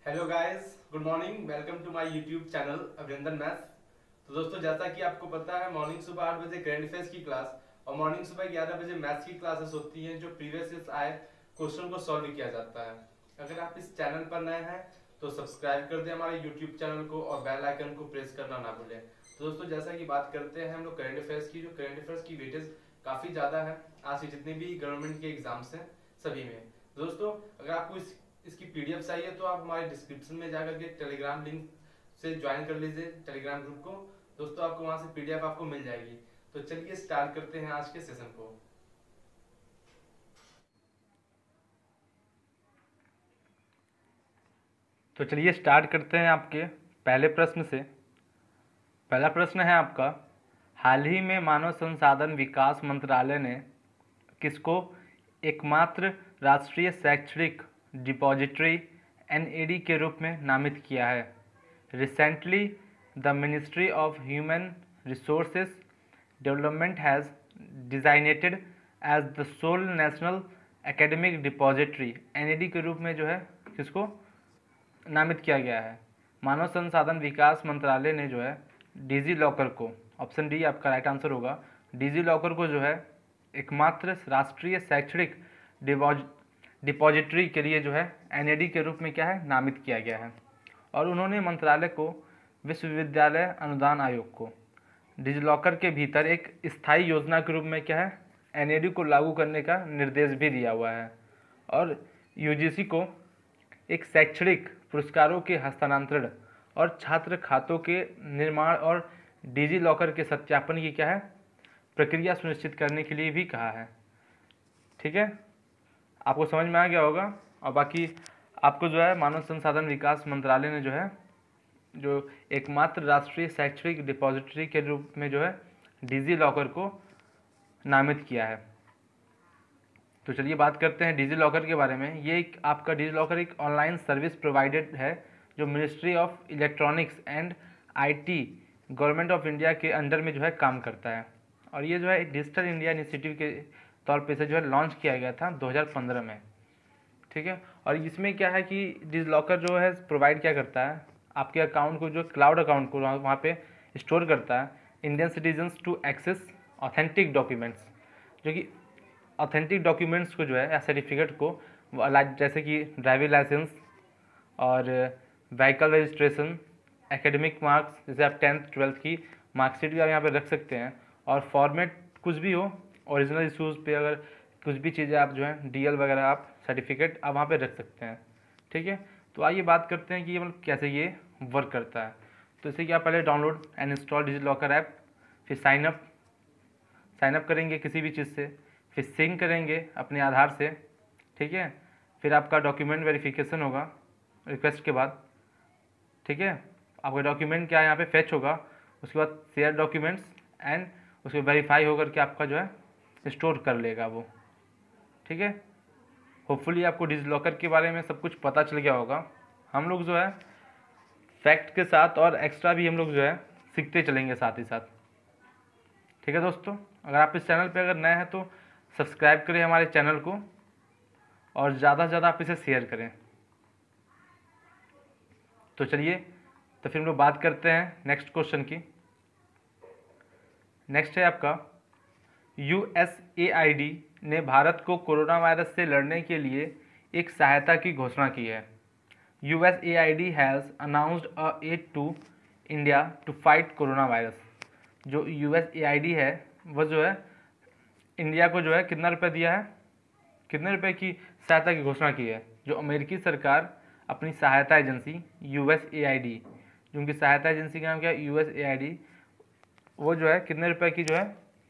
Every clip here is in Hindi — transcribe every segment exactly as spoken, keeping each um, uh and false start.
Hello guys, good morning. Welcome to my YouTube channel Abhinandan maths. तो दोस्तों, जैसा कि आपको पता है, मॉर्निंग सुबह आठ बजे करंट अफेयर्स की क्लास और मॉर्निंग सुबह ग्यारह बजे मैथ्स की क्लासेस होती हैं, जो प्रीवियस ईयर आए क्वेश्चन को सॉल्व किया जाता है। अगर आप इस चैनल पर नए हैं तो सब्सक्राइब कर दें हमारे यूट्यूब चैनल को और बेल आइकन को प्रेस करना ना भूलें। तो दोस्तों, जैसा कि बात करते हैं हम लोग करंट अफेयर्स की, जो करंट अफेयर्स की वेटेज काफ़ी ज़्यादा है आज के जितने भी गवर्नमेंट के एग्जाम्स हैं सभी में। दोस्तों, अगर आपको इस इसकी पीडीएफ चाहिए तो आप हमारे डिस्क्रिप्शन में जाकर के टेलीग्राम लिंक से ज्वाइन कर लीजिए टेलीग्राम ग्रुप को। दोस्तों, आपको वहां से पीडीएफ आपको मिल जाएगी। तो चलिए स्टार्ट करते हैं आज के सेशन को। तो चलिए स्टार्ट करते हैं आपके पहले प्रश्न से। पहला प्रश्न है आपका, हाल ही में मानव संसाधन विकास मंत्रालय ने किसको एकमात्र राष्ट्रीय शैक्षणिक डिपॉजिटरी एन ए डी के रूप में नामित किया है? Recently the ministry of human resources development has designated as the sole national academic depository N A D के रूप में जो है किसको नामित किया गया है? मानव संसाधन विकास मंत्रालय ने जो है डिजी लॉकर को, ऑप्शन डी आपका राइट आंसर होगा, डिजी लॉकर को जो है एकमात्र राष्ट्रीय शैक्षणिक डिपॉजिटरी के लिए जो है एन ए डी के रूप में क्या है नामित किया गया है। और उन्होंने मंत्रालय को विश्वविद्यालय अनुदान आयोग को डिजी लॉकर के भीतर एक स्थायी योजना के रूप में क्या है एन ए डी को लागू करने का निर्देश भी दिया हुआ है। और यू जी सी को एक शैक्षणिक पुरस्कारों के हस्तांतरण और छात्र खातों के निर्माण और डिजी लॉकर के सत्यापन की क्या है प्रक्रिया सुनिश्चित करने के लिए भी कहा है। ठीक है, आपको समझ में आ गया होगा। और बाकी आपको जो है मानव संसाधन विकास मंत्रालय ने जो है जो एकमात्र राष्ट्रीय शैक्षणिक डिपॉजिटरी के रूप में जो है डिजी लॉकर को नामित किया है। तो चलिए बात करते हैं डिजी लॉकर के बारे में। ये एक आपका डिजी लॉकर एक ऑनलाइन सर्विस प्रोवाइडेड है जो ministry of electronics and IT government of India के अंडर में जो है काम करता है। और ये जो है एक डिजिटल इंडिया इनिशिएटिव के तौर पे से जो है लॉन्च किया गया था दो हज़ार पंद्रह में। ठीक है, और इसमें क्या है कि डिजी लॉकर जो है प्रोवाइड क्या करता है, आपके अकाउंट को जो क्लाउड अकाउंट को वहाँ पे स्टोर करता है Indian citizens to access authentic documents, जो कि ऑथेंटिक डॉक्यूमेंट्स को जो है या सर्टिफिकेट को, जैसे कि ड्राइविंग लाइसेंस और व्हीकल रजिस्ट्रेशन, एकेडमिक मार्क्स, जैसे आप टेंथ ट्वेल्थ की मार्कशीट भी आप यहाँ पे रख सकते हैं। और फॉर्मेट कुछ भी हो, ओरिजिनल इशूज़ पे अगर कुछ भी चीज़ें आप जो है डी एल वगैरह आप सर्टिफिकेट आप वहाँ पे रख सकते हैं। ठीक है, तो आइए बात करते हैं कि मतलब कैसे ये वर्क करता है। तो इसे कि आप पहले download and install DigiLocker app, फिर साइनअप साइनअप करेंगे किसी भी चीज़ से, फिर सिंक करेंगे अपने आधार से। ठीक है, फिर आपका डॉक्यूमेंट वेरिफिकेशन होगा रिक्वेस्ट के बाद। ठीक है, आपका डॉक्यूमेंट क्या यहाँ पे फेच होगा, उसके बाद शेयर डॉक्यूमेंट्स एंड उसको वेरीफाई होकर के आपका जो है स्टोर कर लेगा वो। ठीक है, होपफुली आपको डिजी लॉकर के बारे में सब कुछ पता चल गया होगा। हम लोग जो है फैक्ट के साथ और एक्स्ट्रा भी हम लोग जो है सीखते चलेंगे साथ ही साथ। ठीक है दोस्तों, अगर आप इस चैनल पे अगर नए हैं तो सब्सक्राइब करें हमारे चैनल को और ज़्यादा से ज़्यादा आप इसे शेयर करें। तो चलिए, तो फिर हम लोग बात करते हैं नेक्स्ट क्वेश्चन की। नेक्स्ट है आपका, U S A I D ने भारत को कोरोना वायरस से लड़ने के लिए एक सहायता की घोषणा की है। U S A I D has announced a aid to India to fight corona virus. जो U S A I D है वो जो है इंडिया को जो है कितना रुपये दिया है, कितने रुपए की सहायता की घोषणा की है। जो अमेरिकी सरकार अपनी सहायता agency U S A I D, जो उनकी सहायता एजेंसी का नाम क्या है U S A I D, वो जो है कितने रुपए की जो है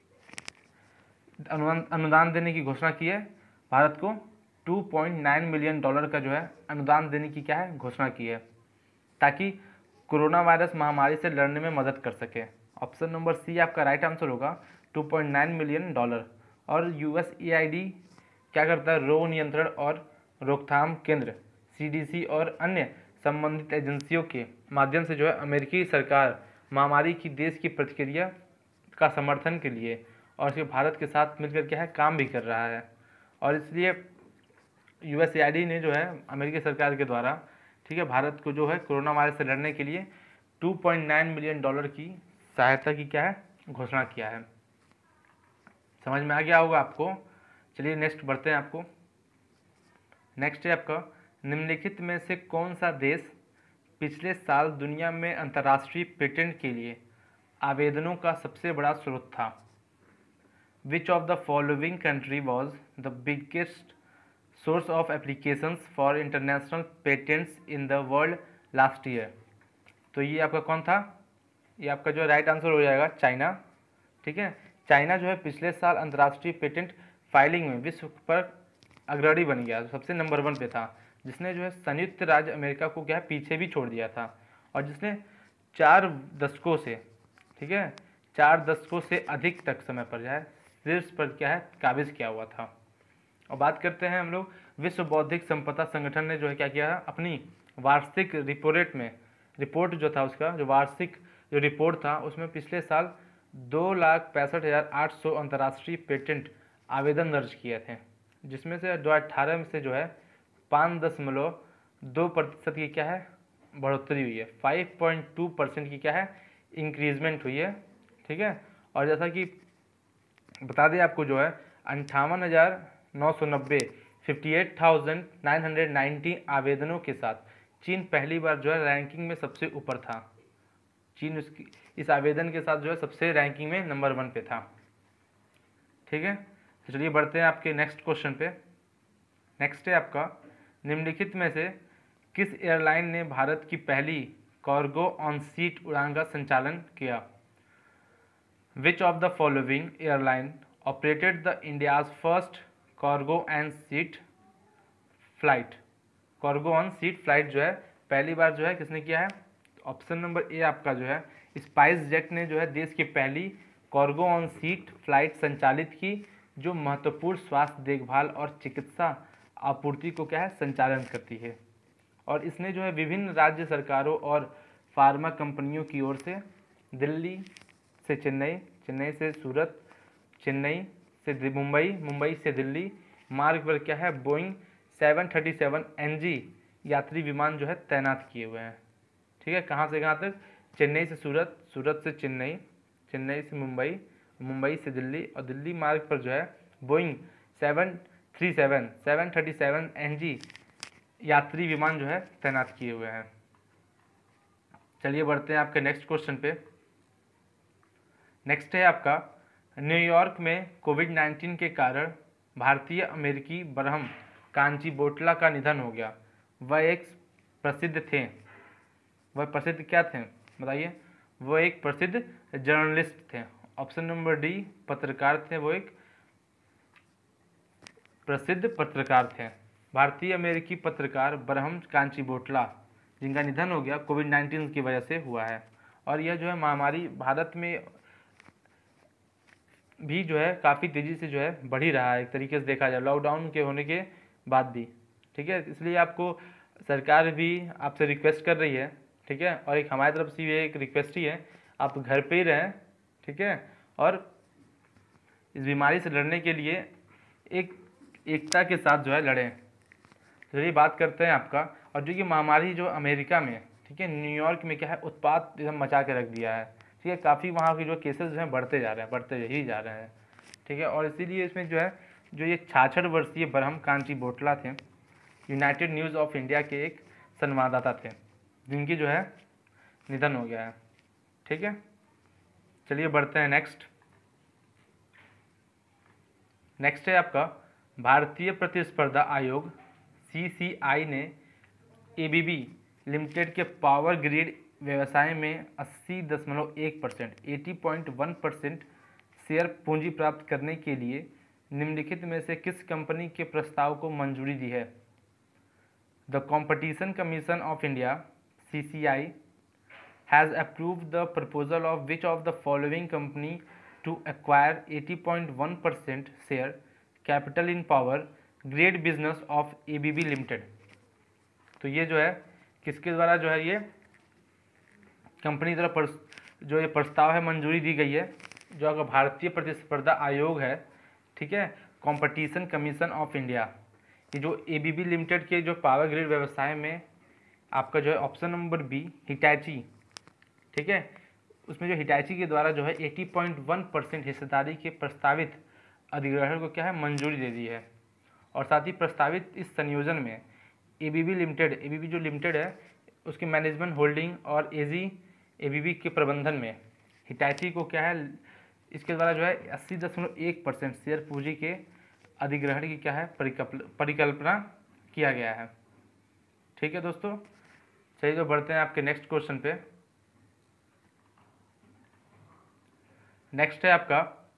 अनुदान अनुदान देने की घोषणा की है। भारत को two point nine million dollar का जो है अनुदान देने की क्या है घोषणा की है, ताकि कोरोना वायरस महामारी से लड़ने में मदद कर सके। ऑप्शन नंबर सी आपका राइट आंसर होगा, two point nine million dollar. और U S A I D क्या करता है, रोग नियंत्रण और रोकथाम केंद्र सी डी सी और अन्य संबंधित एजेंसियों के माध्यम से जो है अमेरिकी सरकार महामारी की देश की प्रतिक्रिया का समर्थन के लिए और इसके भारत के साथ मिलकर क्या है काम भी कर रहा है। और इसलिए U S A I D ने जो है अमेरिकी सरकार के द्वारा ठीक है, भारत को जो है कोरोना वायरस से लड़ने के लिए two point nine million dollar की सहायता की क्या है घोषणा किया है। समझ में आ गया होगा आपको। चलिए नेक्स्ट बढ़ते हैं आपको। नेक्स्ट है आपका, निम्नलिखित में से कौन सा देश पिछले साल दुनिया में अंतर्राष्ट्रीय पेटेंट के लिए आवेदनों का सबसे बड़ा स्रोत था। Which of the following country was the biggest source of applications for international patents in the world last year. तो ये आपका कौन था, ये आपका जो राइट आंसर हो जाएगा चाइना। ठीक है, चाइना जो है पिछले साल अंतर्राष्ट्रीय पेटेंट फाइलिंग में विश्व पर अग्रणी बन गया, सबसे नंबर वन पे था, जिसने जो है संयुक्त राज्य अमेरिका को क्या है पीछे भी छोड़ दिया था, और जिसने चार दशकों से, ठीक है, चार दशकों से अधिक तक समय पर जो है शीर्ष पर क्या है काबिज किया हुआ था। और बात करते हैं हम लोग, विश्व बौद्धिक संपदा संगठन ने जो है क्या किया, अपनी वार्षिक रिपोर्ट में, रिपोर्ट जो था उसका जो वार्षिक जो रिपोर्ट था उसमें पिछले साल दो लाख पैंसठ हज़ार आठ सौ अंतर्राष्ट्रीय पेटेंट आवेदन दर्ज किए थे, जिसमें से दो हज़ार अठारह में से जो है पाँच दशमलव दो प्रतिशत की क्या है बढ़ोतरी हुई है, फाइव पॉइंट टू परसेंट की क्या है इंक्रीजमेंट हुई है। ठीक है, और जैसा कि बता दें आपको जो है अंठावन हज़ार नौ सौ नब्बे fifty eight thousand nine hundred ninety आवेदनों के साथ चीन पहली बार जो है रैंकिंग में सबसे ऊपर था। चीन उसकी इस आवेदन के साथ जो है सबसे रैंकिंग में नंबर वन पे था। ठीक है, तो चलिए बढ़ते हैं आपके नेक्स्ट क्वेश्चन पे। नेक्स्ट है आपका, निम्नलिखित में से किस एयरलाइन ने भारत की पहली कार्गो ऑन सीट उड़ान का संचालन किया। Which of the following airline operated the India's first cargo and seat flight. Cargo on seat flight जो है पहली बार जो है किसने किया है, ऑप्शन नंबर ए आपका जो है स्पाइस जेट ने जो है देश की पहली कार्गो ऑन सीट फ्लाइट संचालित की, जो महत्वपूर्ण स्वास्थ्य देखभाल और चिकित्सा आपूर्ति को क्या है संचालन करती है। और इसने जो है विभिन्न राज्य सरकारों और फार्मा कंपनियों की ओर से दिल्ली से चेन्नई, चेन्नई से सूरत, चेन्नई से मुंबई, मुंबई से दिल्ली मार्ग पर क्या है Boeing seven thirty seven N G यात्री विमान जो है तैनात किए हुए हैं। ठीक है, कहाँ से कहाँ तक, चेन्नई से सूरत, सूरत से चेन्नई, चेन्नई से मुंबई, मुंबई से दिल्ली, और दिल्ली मार्ग पर जो है Boeing seven three seven seven thirty seven N G यात्री विमान जो है तैनात किए हुए हैं। चलिए बढ़ते हैं आपके नेक्स्ट क्वेश्चन पे। नेक्स्ट है आपका, न्यूयॉर्क में कोविड नाइन्टीन के कारण भारतीय अमेरिकी बरहम कांची बोटला का निधन हो गया। वह एक प्रसिद्ध थे, वह प्रसिद्ध क्या थे बताइए, वो एक प्रसिद्ध जर्नलिस्ट थे। ऑप्शन नंबर डी पत्रकार थे, वो एक प्रसिद्ध पत्रकार थे। भारतीय अमेरिकी पत्रकार बरहम कांची बोटला जिनका निधन हो गया कोविड नाइन्टीन की वजह से हुआ है। और यह जो है महामारी भारत में भी जो है काफ़ी तेज़ी से जो है बढ़ ही रहा है, एक तरीके से देखा जाए लॉकडाउन के होने के बाद भी। ठीक है, इसलिए आपको सरकार भी आपसे रिक्वेस्ट कर रही है, ठीक है, और एक हमारी तरफ से ये एक रिक्वेस्ट ही है, आप घर पे ही रहें, ठीक है, और इस बीमारी से लड़ने के लिए एक एकता के साथ जो है लड़ें। तो ये बात करते हैं आपका, और जो ये महामारी जो अमेरिका में, ठीक है, न्यूयॉर्क में क्या है उत्पात एकदम मचा के रख दिया है। ठीक है, काफ़ी वहाँ के जो केसेस जो हैं बढ़ते जा रहे हैं, बढ़ते ही जा रहे हैं। ठीक है, और इसीलिए इसमें जो है जो ये छियासठ वर्षीय बरहम कांची बोटला थे, यूनाइटेड न्यूज़ ऑफ इंडिया के एक संवाददाता थे, जिनकी जो है निधन हो गया है। ठीक है, चलिए बढ़ते हैं नेक्स्ट। नेक्स्ट है आपका, भारतीय प्रतिस्पर्धा आयोग सी सी आई ने ए बी बी लिमिटेड के पावर ग्रिड व्यवसाय में अस्सी दशमलव एक परसेंट अस्सी पॉइंट वन परसेंट शेयर पूंजी प्राप्त करने के लिए निम्नलिखित में से किस कंपनी के प्रस्ताव को मंजूरी दी है। The competition commission of India C C I has approved the proposal of which of the following company to acquire अस्सी point one percent share capital in power grade business of A B B limited. तो ये जो है किसके द्वारा जो है ये कंपनी द्वारा जो ये प्रस्ताव है मंजूरी दी गई है, जो अगर भारतीय प्रतिस्पर्धा आयोग है, ठीक है, कंपटीशन कमीशन ऑफ इंडिया, ये जो ए बी बी लिमिटेड के जो पावर ग्रिड व्यवसाय में आपका जो है ऑप्शन नंबर बी हिटैची, ठीक है। उसमें जो हिटैची के द्वारा जो है अस्सी पॉइंट वन परसेंट हिस्सेदारी के प्रस्तावित अधिग्रहण को क्या है मंजूरी दे दी है। और साथ ही प्रस्तावित इस संयोजन में एबीबी लिमिटेड, एबीबी जो लिमिटेड है उसके मैनेजमेंट होल्डिंग और एजी एबीबी के प्रबंधन में हिटैची को क्या है इसके द्वारा जो है अस्सी दशमलव एक परसेंट शेयर पूंजी के अधिग्रहण की क्या है परिकल्पना किया गया है। ठीक है दोस्तों, चलिए तो बढ़ते हैं आपके नेक्स्ट क्वेश्चन पे। नेक्स्ट है आपका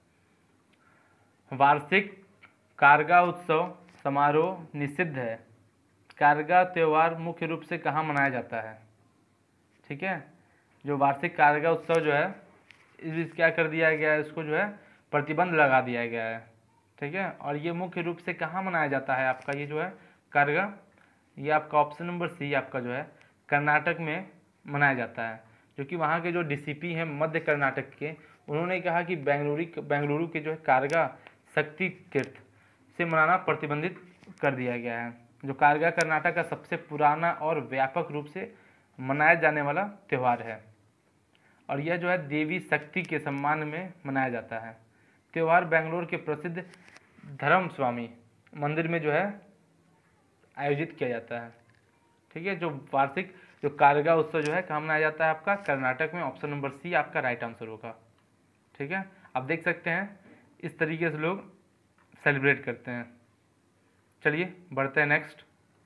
वार्षिक कारगा उत्सव समारोह निषिद्ध है। कारगा त्यौहार मुख्य रूप से कहाँ मनाया जाता है? ठीक है, जो वार्षिक कारगा उत्सव जो है इस क्या कर दिया गया है, इसको जो है प्रतिबंध लगा दिया गया है। ठीक है, और ये मुख्य रूप से कहाँ मनाया जाता है आपका ये जो है कारगा, ये आपका ऑप्शन नंबर सी आपका जो है कर्नाटक में मनाया जाता है। जो कि वहाँ के जो डीसीपी हैं मध्य कर्नाटक के, उन्होंने कहा कि बेंगलुरु बेंगलुरु के जो है कारगा शक्ति तीर्थ से मनाना प्रतिबंधित कर दिया गया है। जो कारगा कर्नाटक का सबसे पुराना और व्यापक रूप से मनाया जाने वाला त्यौहार है और यह जो है देवी शक्ति के सम्मान में मनाया जाता है। त्यौहार बेंगलोर के प्रसिद्ध धर्म स्वामी मंदिर में जो है आयोजित किया जाता है। ठीक है, जो वार्षिक जो कारगा उत्सव जो है कहाँ मनाया जाता है आपका कर्नाटक में। ऑप्शन नंबर सी आपका राइट आंसर होगा। ठीक है, आप देख सकते हैं इस तरीके से लोग सेलिब्रेट करते हैं। चलिए बढ़ते हैं नेक्स्ट।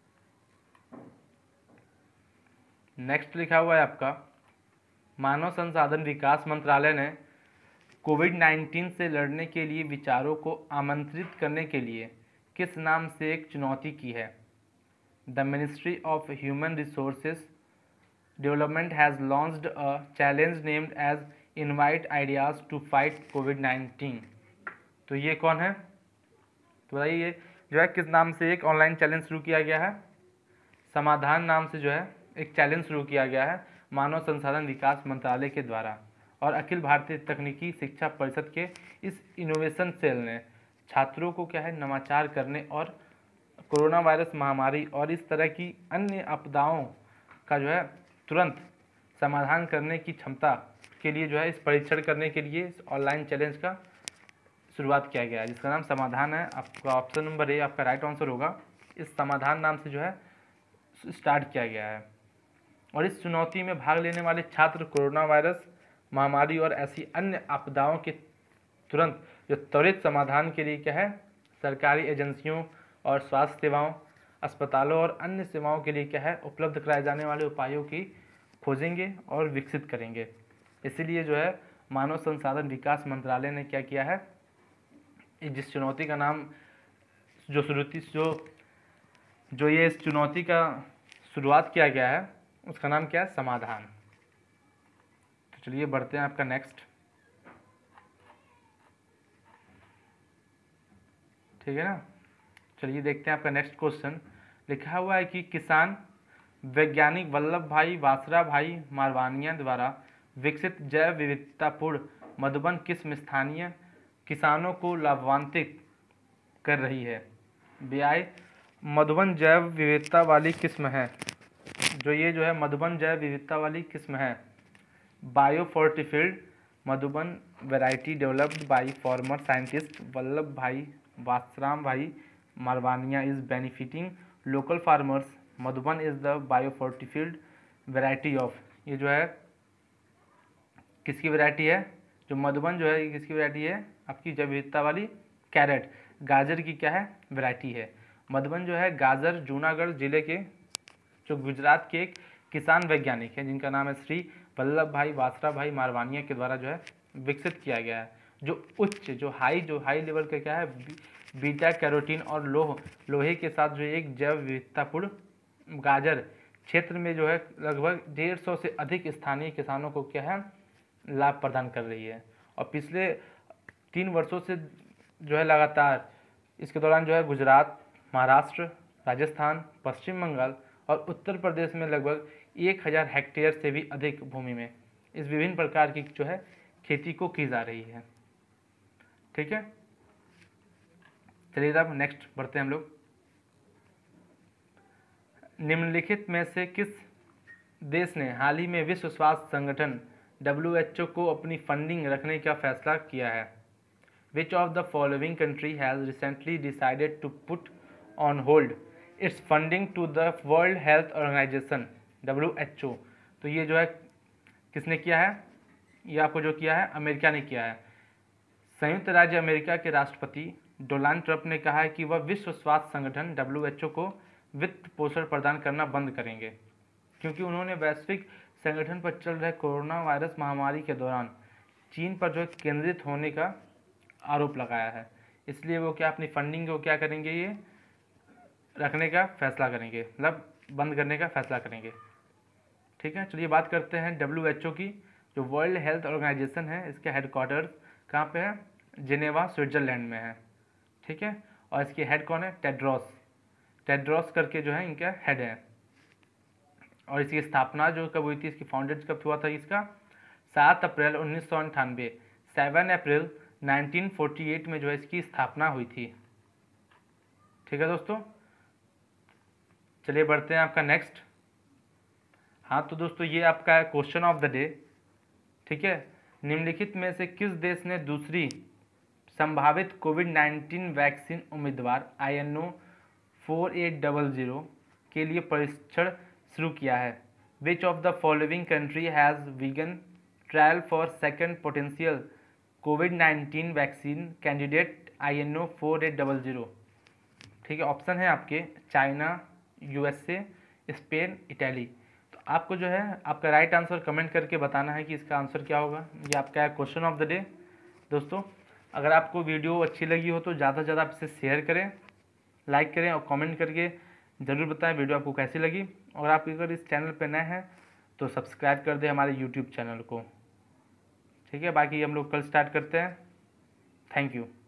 नेक्स्ट लिखा हुआ है आपका मानव संसाधन विकास मंत्रालय ने कोविड नाइन्टीन से लड़ने के लिए विचारों को आमंत्रित करने के लिए किस नाम से एक चुनौती की है? The ministry of human resources development has launched a challenge named as invite ideas to fight covid nineteen. तो ये कौन है? तो बताइए ये जो है किस नाम से एक ऑनलाइन चैलेंज शुरू किया गया है? समाधान नाम से जो है एक चैलेंज शुरू किया गया है मानव संसाधन विकास मंत्रालय के द्वारा। और अखिल भारतीय तकनीकी शिक्षा परिषद के इस इनोवेशन सेल ने छात्रों को क्या है नवाचार करने और कोरोना वायरस महामारी और इस तरह की अन्य आपदाओं का जो है तुरंत समाधान करने की क्षमता के लिए जो है इस परीक्षण करने के लिए इस ऑनलाइन चैलेंज का शुरुआत किया गया है, जिसका नाम समाधान है। आपका ऑप्शन नंबर ए आपका राइट आंसर होगा। इस समाधान नाम से जो है स्टार्ट किया गया है और इस चुनौती में भाग लेने वाले छात्र कोरोना वायरस महामारी और ऐसी अन्य आपदाओं के तुरंत जो त्वरित समाधान के लिए क्या है सरकारी एजेंसियों और स्वास्थ्य सेवाओं, अस्पतालों और अन्य सेवाओं के लिए क्या है उपलब्ध कराए जाने वाले उपायों की खोजेंगे और विकसित करेंगे। इसीलिए जो है मानव संसाधन विकास मंत्रालय ने क्या किया है, जिस चुनौती का नाम जो शुरुआती जो जो ये इस चुनौती का शुरुआत किया गया है उसका नाम क्या है? समाधान। तो चलिए बढ़ते हैं आपका नेक्स्ट। ठीक है ना, चलिए देखते हैं आपका नेक्स्ट क्वेश्चन। लिखा हुआ है कि किसान वैज्ञानिक वल्लभ भाई वासरा भाई मारवानिया द्वारा विकसित जैव विविधतापूर्ण मधुबन किस्म स्थानीय किसानों को लाभान्वित कर रही है? ब्याय मधुबन जैव विविधता वाली किस्म है। जो ये जो है मधुबन जैव विविधता वाली किस्म है biofortified Madhuban variety developed by former scientist Vallabh Bhai Vasram Bhai Marvania is benefiting local farmers. Madhuban is the biofortified variety of, ये जो है किसकी वैरायटी है? जो मधुबन जो है ये किसकी वैरायटी है? आपकी जैव विविधता वाली कैरेट गाजर की क्या है वैरायटी है। मधुबन जो है गाजर जूनागढ़ जिले के जो गुजरात के एक किसान वैज्ञानिक हैं जिनका नाम है श्री वल्लभ भाई वासरा भाई मारवानिया के द्वारा जो है विकसित किया गया है। जो उच्च जो हाई जो हाई लेवल का क्या है बीटा कैरोटीन और लोह लोहे के साथ जो एक जैव विविधतापूर्ण गाजर क्षेत्र में जो है लगभग डेढ़ सौ से अधिक स्थानीय किसानों को क्या है लाभ प्रदान कर रही है। और पिछले तीन वर्षों से जो है लगातार इसके दौरान जो है गुजरात, महाराष्ट्र, राजस्थान, पश्चिम बंगाल और उत्तर प्रदेश में लगभग एक हज़ार हेक्टेयर से भी अधिक भूमि में इस विभिन्न प्रकार की जो है खेती को की जा रही है। ठीक है, चलिए अब नेक्स्ट बढ़ते हैं हम लोग। निम्नलिखित में से किस देश ने हाल ही में विश्व स्वास्थ्य संगठन डब्ल्यू एच ओ को अपनी फंडिंग रखने का फैसला किया है? Which of the following country has recently decided to put on hold its funding to the world health organization W H O? तो ये जो है किसने किया है? ये आपको जो किया है अमेरिका ने किया है। संयुक्त राज्य अमेरिका के राष्ट्रपति डोनाल्ड ट्रंप ने कहा है कि वह विश्व स्वास्थ्य संगठन डब्ल्यू एच ओ को वित्त पोषण प्रदान करना बंद करेंगे, क्योंकि उन्होंने वैश्विक संगठन पर चल रहे कोरोना वायरस महामारी के दौरान चीन पर जो केंद्रित होने का आरोप लगाया है। इसलिए वो क्या अपनी फंडिंग को क्या करेंगे, ये रखने का फैसला करेंगे, मतलब बंद करने का फैसला करेंगे। ठीक है, चलिए बात करते हैं डब्ल्यू एच ओ की। जो वर्ल्ड हेल्थ ऑर्गेनाइजेशन है, इसके हेडक्वार्टर्स कहाँ पे है? जिनेवा, स्विट्जरलैंड में है। ठीक है, और इसके हेड कौन है? टेड्रोस। टेड्रोस करके जो है इनका हेड है। और इसकी स्थापना जो कब हुई थी, इसकी फाउंडेड कब हुआ था इसका? सात अप्रैल उन्नीस सौ अंठानवे seven April nineteen forty eight में जो है इसकी स्थापना हुई थी। ठीक है दोस्तों, चलिए बढ़ते हैं आपका नेक्स्ट। हाँ तो दोस्तों ये आपका क्वेश्चन ऑफ द डे। ठीक है, निम्नलिखित में से किस देश ने दूसरी संभावित कोविड नाइन्टीन वैक्सीन उम्मीदवार I N O four eight double zero के लिए परीक्षण शुरू किया है? Which of the following country has begun trial for second potential covid nineteen vaccine candidate I N O four eight double zero? ठीक है, ऑप्शन है आपके चाइना, यूएसए, स्पेन, इटली। तो आपको जो है आपका राइट आंसर कमेंट करके बताना है कि इसका आंसर क्या होगा। ये आपका है क्वेश्चन ऑफ द डे। दोस्तों अगर आपको वीडियो अच्छी लगी हो तो ज़्यादा से ज़्यादा आप इसे शेयर करें, लाइक करें और कमेंट करके ज़रूर बताएं वीडियो आपको कैसी लगी। और आप अगर इस चैनल पर नए हैं तो सब्सक्राइब कर दें हमारे यूट्यूब चैनल को। ठीक है, बाकी हम लोग कल स्टार्ट करते हैं। Thank you.